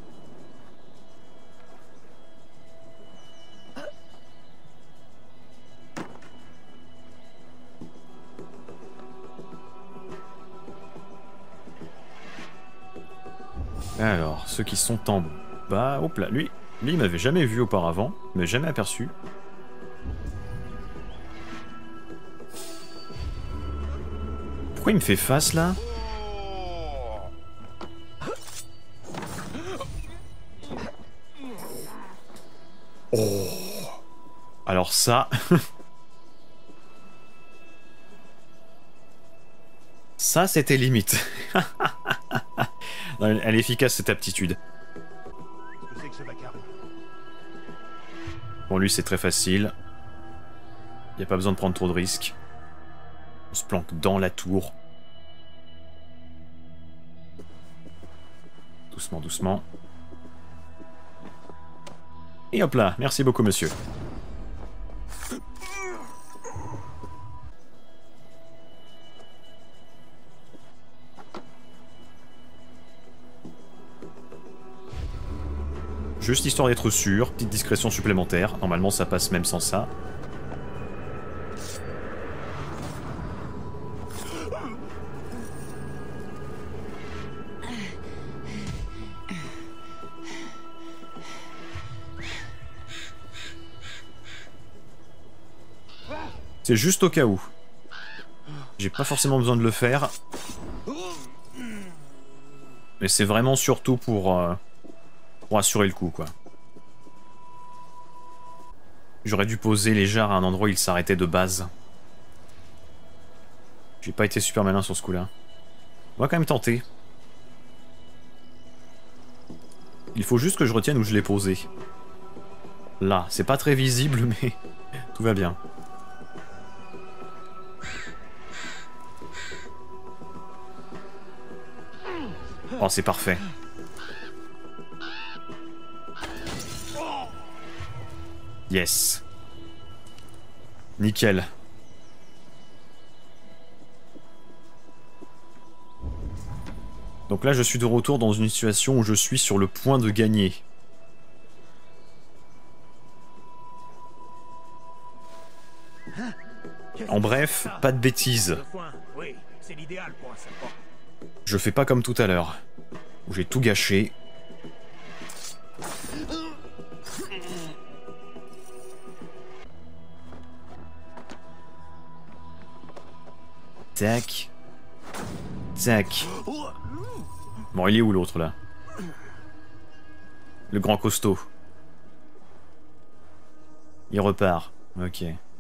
Alors, ceux qui sont en bas... Hop là, lui il m'avait jamais vu auparavant, il m'avait jamais aperçu. Pourquoi il me fait face, là? Oh. Alors ça... ça, c'était limite. Non, elle est efficace, cette aptitude. Bon, lui, c'est très facile. Il n'y a pas besoin de prendre trop de risques. On se planque dans la tour. Doucement, doucement. Et hop là, merci beaucoup, monsieur. Juste histoire d'être sûr, petite discrétion supplémentaire. Normalement, ça passe même sans ça. C'est juste au cas où. J'ai pas forcément besoin de le faire. Mais c'est vraiment surtout pour assurer le coup, quoi. J'aurais dû poser les jarres à un endroit où ils s'arrêtaient de base. J'ai pas été super malin sur ce coup-là. On va quand même tenter. Il faut juste que je retienne où je l'ai posé. Là, c'est pas très visible, mais tout va bien. Oh, c'est parfait. Yes. Nickel. Donc là, je suis de retour dans une situation où je suis sur le point de gagner. En bref, pas de bêtises. Je fais pas comme tout à l'heure, où j'ai tout gâché. Tac. Tac. Bon, il est où l'autre, là? Le grand costaud. Il repart. Ok.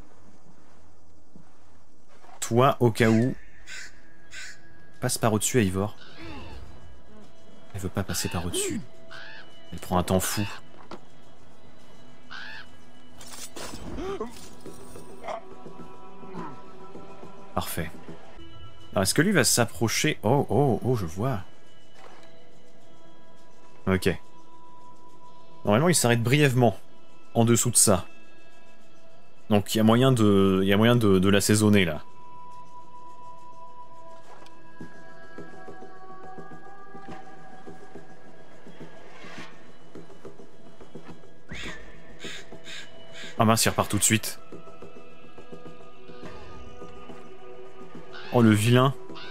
Toi, au cas où... Passe par au-dessus, Eivor. Elle veut pas passer par au-dessus. Elle prend un temps fou. Parfait. Alors, est-ce que lui va s'approcher? Oh, oh, oh, je vois. Ok. Normalement, il s'arrête brièvement en dessous de ça. Donc, il y a moyen de l'assaisonner, là. Ah mince, il repart tout de suite. Oh, le vilain.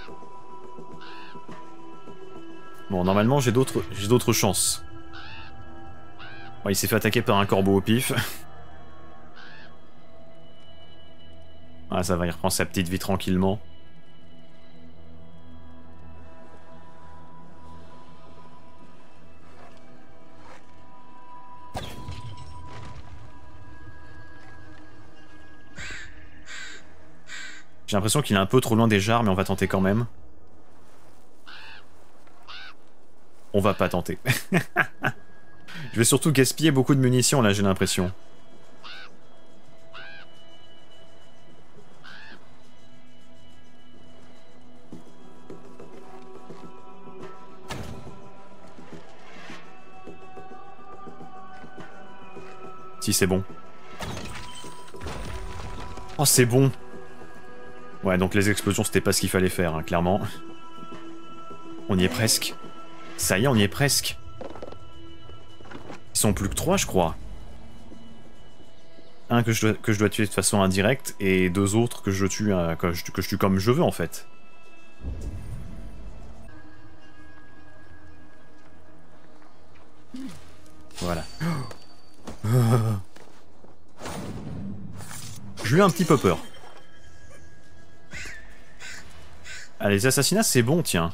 Bon, normalement, j'ai d'autres chances. Bon, il s'est fait attaquer par un corbeau au pif. Ah, ça va, il reprend sa petite vie tranquillement. J'ai l'impression qu'il est un peu trop loin des jarres, mais on va tenter quand même. On va pas tenter. Je vais surtout gaspiller beaucoup de munitions, là, j'ai l'impression. Si, c'est bon. Oh, c'est bon. Ouais, donc les explosions, c'était pas ce qu'il fallait faire, hein, clairement. On y est presque. Ça y est, on y est presque. Ils sont plus que 3, je crois. Un que je dois tuer de façon indirecte, et 2 autres que je tue, que je tue comme je veux, en fait. Voilà. J'ai eu un petit peu peur. Ah, les assassinats, c'est bon, tiens.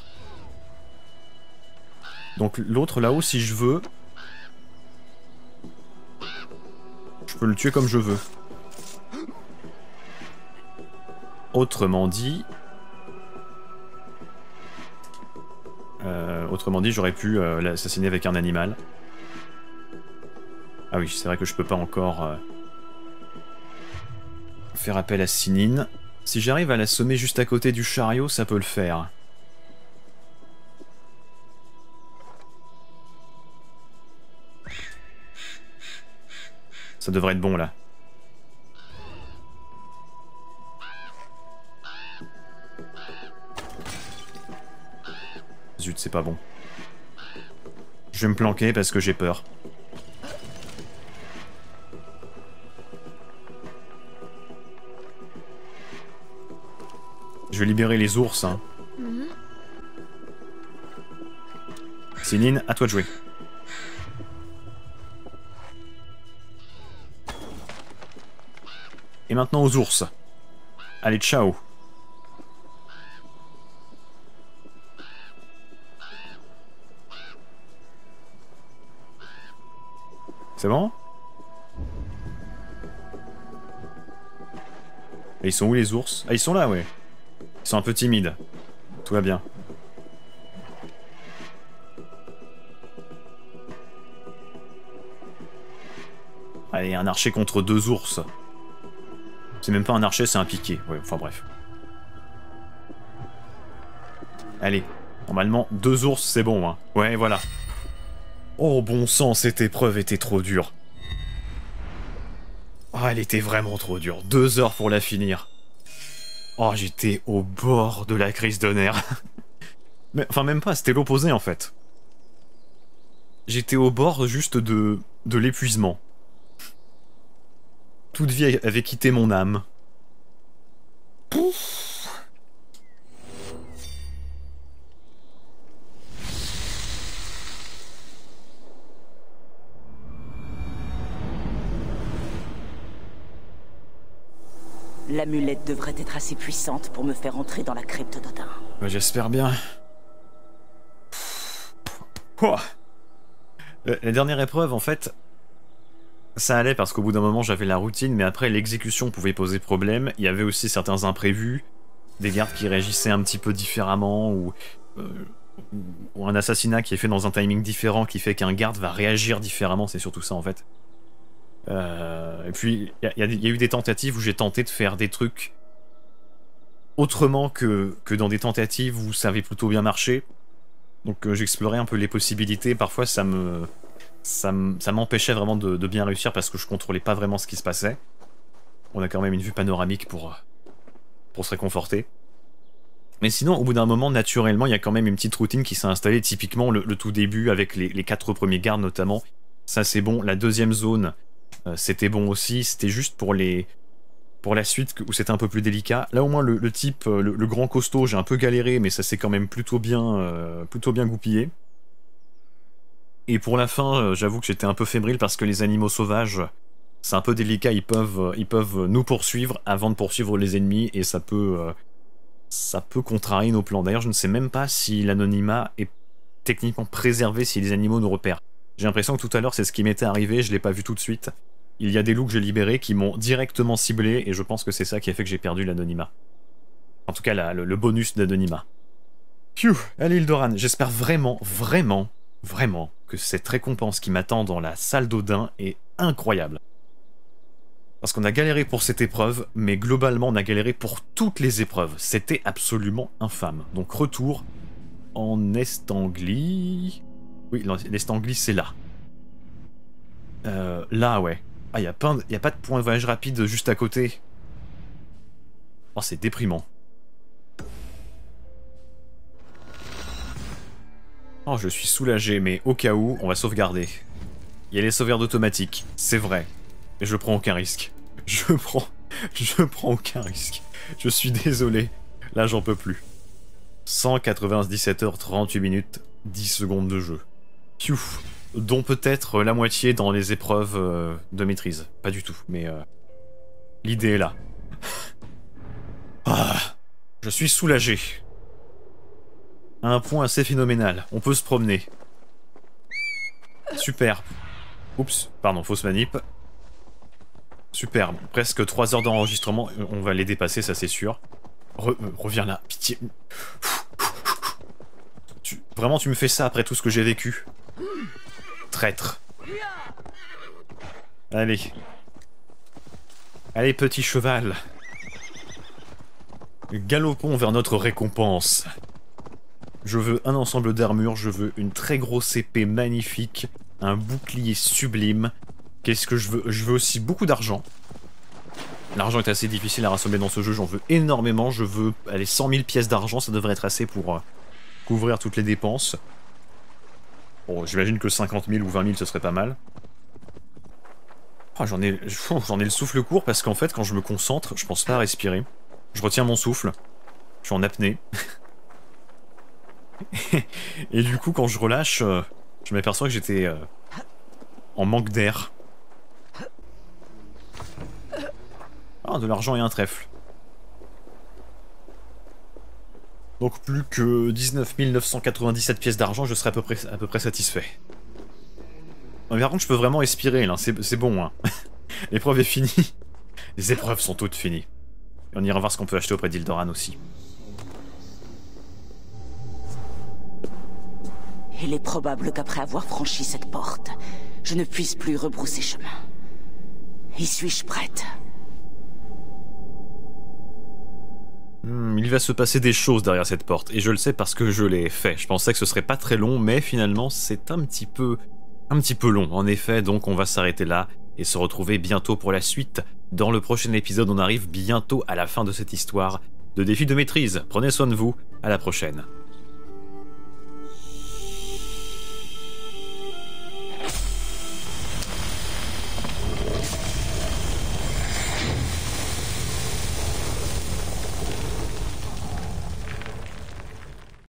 Donc l'autre là-haut, si je veux... Je peux le tuer comme je veux. Autrement dit... j'aurais pu l'assassiner avec un animal. Ah oui, c'est vrai que je peux pas encore faire appel à Sinine. Si j'arrive à l'assommer juste à côté du chariot, ça peut le faire. Ça devrait être bon, là. Zut, c'est pas bon. Je vais me planquer parce que j'ai peur. Je vais libérer les ours, hein. Sinine, à toi de jouer. Et maintenant aux ours. Allez, ciao. C'est bon? Et ils sont où les ours? Ah, ils sont là, ouais. Ils sont un peu timides. Tout va bien. Allez, un archer contre 2 ours. C'est même pas un archer, c'est un piqué. Ouais, enfin bref. Allez, normalement, 2 ours, c'est bon, hein. Ouais, voilà. Oh, bon sang, cette épreuve était trop dure. Oh, elle était vraiment trop dure. 2 heures pour la finir. Oh, j'étais au bord de la crise de nerfs. Mais, enfin, même pas, c'était l'opposé, en fait. J'étais au bord juste de l'épuisement. Toute vie avait quitté mon âme. Pouf. L'amulette devrait être assez puissante pour me faire entrer dans la crypte d'Odin. J'espère bien. Oh. La dernière épreuve, en fait, ça allait parce qu'au bout d'un moment j'avais la routine, mais après l'exécution pouvait poser problème. Il y avait aussi certains imprévus, des gardes qui réagissaient un petit peu différemment, ou un assassinat qui est fait dans un timing différent qui fait qu'un garde va réagir différemment, c'est surtout ça en fait. Et puis il y a eu des tentatives où j'ai tenté de faire des trucs autrement que dans des tentatives où ça avait plutôt bien marché. Donc j'explorais un peu les possibilités, parfois ça m'empêchait vraiment de bien réussir parce que je contrôlais pas vraiment ce qui se passait. On a quand même une vue panoramique pour se réconforter. Mais sinon, au bout d'un moment, naturellement, il y a quand même une petite routine qui s'est installée, typiquement le tout début avec les 4 premiers gardes notamment. Ça c'est bon. La deuxième zone, c'était bon aussi. C'était juste pour la suite où c'était un peu plus délicat. Là au moins le type, le grand costaud, j'ai un peu galéré, mais ça s'est quand même plutôt bien goupillé. Et pour la fin, j'avoue que j'étais un peu fébrile parce que les animaux sauvages, c'est un peu délicat, ils peuvent nous poursuivre avant de poursuivre les ennemis, et ça peut contrarier nos plans. D'ailleurs, je ne sais même pas si l'anonymat est techniquement préservé si les animaux nous repèrent. J'ai l'impression que tout à l'heure, c'est ce qui m'était arrivé, je l'ai pas vu tout de suite. Il y a des loups que j'ai libérés qui m'ont directement ciblé, et je pense que c'est ça qui a fait que j'ai perdu l'anonymat. En tout cas, le bonus d'anonymat. Phew, allez Hildoran, j'espère vraiment, vraiment, vraiment que cette récompense qui m'attend dans la salle d'Odin est incroyable. Parce qu'on a galéré pour cette épreuve, mais globalement on a galéré pour toutes les épreuves. C'était absolument infâme. Donc retour en Estanglie... Oui, l'Estanglie c'est là. Là, ouais. Ah, y a pas de point de voyage rapide juste à côté. Oh, c'est déprimant. Oh, je suis soulagé, mais au cas où, on va sauvegarder. Il y a les sauvegardes automatiques, c'est vrai. Mais je prends aucun risque. Je prends aucun risque. Je suis désolé. Là, j'en peux plus. 197 heures, 38 minutes, 10 secondes de jeu. Piouf. Dont peut-être la moitié dans les épreuves de maîtrise. Pas du tout, mais l'idée est là. Ah, je suis soulagé. À un point assez phénoménal. On peut se promener. Super. Oups, pardon, fausse manip. Super, presque 3 heures d'enregistrement. On va les dépasser, ça c'est sûr. Reviens là, pitié. Vraiment, tu me fais ça après tout ce que j'ai vécu? Traître. Allez. Allez, petit cheval. Galopons vers notre récompense. Je veux un ensemble d'armures, je veux une très grosse épée magnifique, un bouclier sublime. Qu'est-ce que je veux? Je veux aussi beaucoup d'argent. L'argent est assez difficile à rassembler dans ce jeu, j'en veux énormément. Je veux, allez, 100 000 pièces d'argent, ça devrait être assez pour couvrir toutes les dépenses. Bon, j'imagine que 50 000 ou 20 000 ce serait pas mal. Oh, j'en ai le souffle court parce qu'en fait, quand je me concentre, je pense pas à respirer. Je retiens mon souffle. Je suis en apnée. Et du coup, quand je relâche, je m'aperçois que j'étais en manque d'air. Ah, de l'argent et un trèfle. Donc plus que 19 997 pièces d'argent, je serai à peu près satisfait. Mais par contre, je peux vraiment expirer, là, c'est bon, hein. L'épreuve est finie. Les épreuves sont toutes finies. Et on ira voir ce qu'on peut acheter auprès d'Ildoran aussi. Il est probable qu'après avoir franchi cette porte, je ne puisse plus rebrousser chemin. Y suis-je prête? Il va se passer des choses derrière cette porte, et je le sais parce que je l'ai fait. Je pensais que ce serait pas très long, mais finalement c'est un petit peu long, en effet, donc on va s'arrêter là, et se retrouver bientôt pour la suite. Dans le prochain épisode, on arrive bientôt à la fin de cette histoire de défi de maîtrise. Prenez soin de vous, à la prochaine.